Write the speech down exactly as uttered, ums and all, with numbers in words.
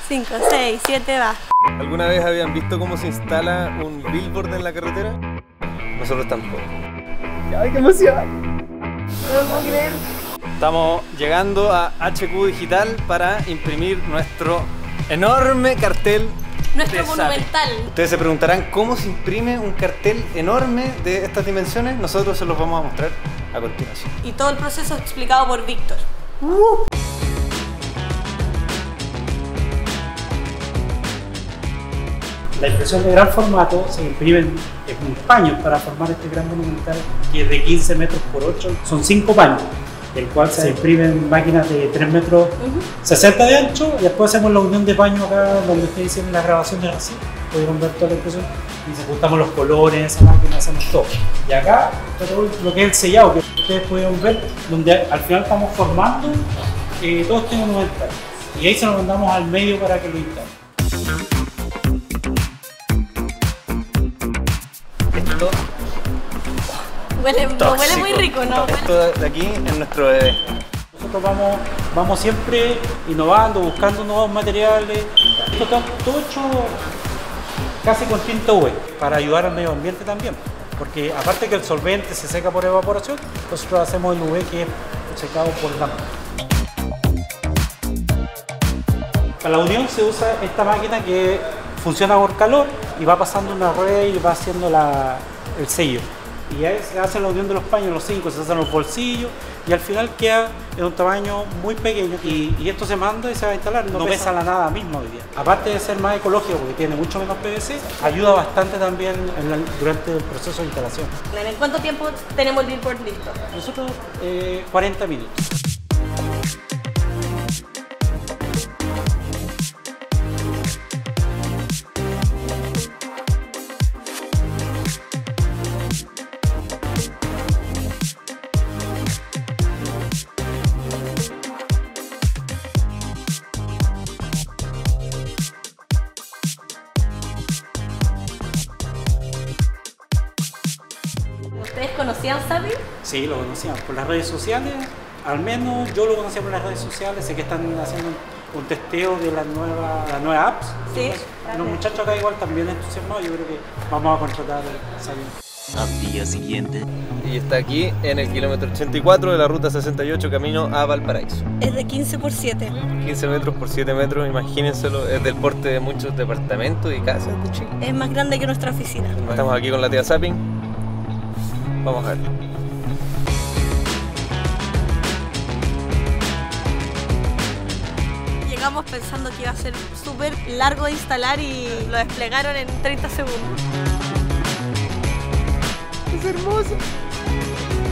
cinco, seis, siete, va. ¿Alguna vez habían visto cómo se instala un billboard en la carretera? Nosotros tampoco. ¡Ay, qué emoción! No lo puedo creer. Estamos llegando a H Q Digital para imprimir nuestro enorme cartel. Nuestro de monumental. Zapping. Ustedes se preguntarán cómo se imprime un cartel enorme de estas dimensiones. Nosotros se los vamos a mostrar a continuación. Y todo el proceso explicado por Víctor. Uh. La impresión de gran formato se imprime en paños para formar este gran monumental que es de quince metros por ocho. Son cinco paños, el cual se imprime en máquinas de tres metros sesenta de ancho y después hacemos la unión de paños acá donde ustedes hicieron la grabación de así. Pudieron ver toda la impresión y ajustamos los colores, esa máquina, hacemos todo. Y acá está todo lo que es el sellado que ustedes pudieron ver, donde al final estamos formando eh, todo este monumental. Y ahí se lo mandamos al medio para que lo instalen. Esto, Huele, huele muy rico, ¿no? Esto de aquí es nuestro bebé. Nosotros vamos, vamos siempre innovando, buscando nuevos materiales. Esto está todo hecho casi con tinta U V para ayudar al medio ambiente también. Porque aparte que el solvente se seca por evaporación, nosotros hacemos el U V que es secado por la mano. Para la unión se usa esta máquina que funciona por calor y va pasando una rueda y va haciendo la, el sello. Y ahí se hace la unión de los paños, los cinco, se hacen los bolsillos y al final queda en un tamaño muy pequeño y, y esto se manda y se va a instalar, no, no pesa, pesa la nada mismo hoy día. Aparte de ser más ecológico porque tiene mucho menos P V C, ayuda bastante también en la, durante el proceso de instalación. ¿En cuánto tiempo tenemos el billboard listo? Nosotros eh, cuarenta minutos. ¿Ustedes conocían Zapping? Sí, lo conocíamos por las redes sociales, al menos yo lo conocía por las redes sociales, sé que están haciendo un, un testeo de las nuevas la nueva apps. Sí. Los muchachos acá igual también entusiasmados, yo creo que vamos a contratar a Zapping. Al día siguiente. Y está aquí en el kilómetro ochenta y cuatro de la ruta sesenta y ocho camino a Valparaíso. Es de quince por siete. quince metros por siete metros, imagínenselo, es del porte de muchos departamentos y casas de Chile. Es más grande que nuestra oficina. Estamos aquí con la tía Zapping. Vamos a ver. Llegamos pensando que iba a ser súper largo de instalar y lo desplegaron en treinta segundos. Es hermoso.